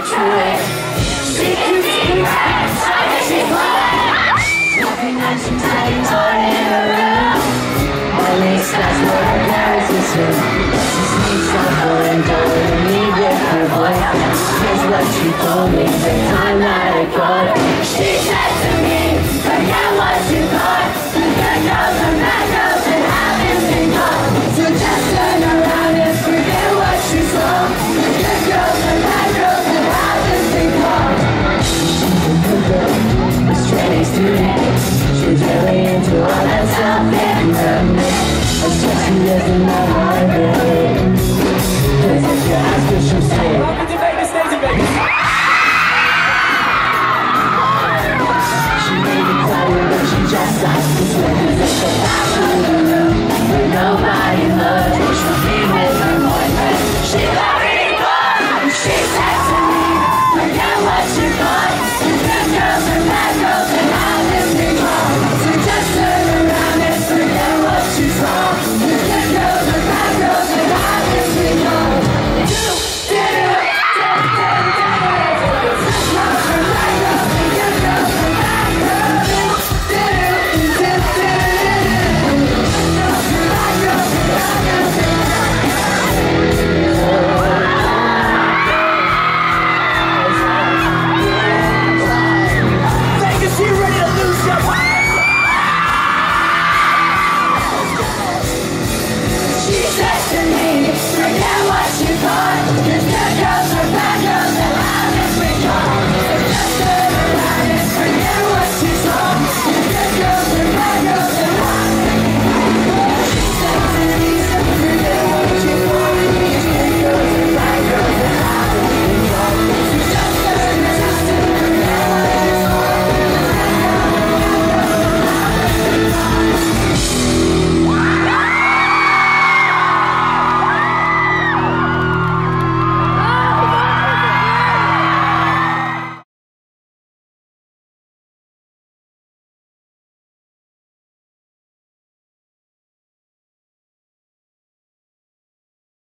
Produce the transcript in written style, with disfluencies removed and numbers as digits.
true. She can see that she's lying. Nothing that she said is on in her room. At least that's what her parents assume. She sneaks up her and told me with her voice. Here's what she told me the time that I called her. She said to me,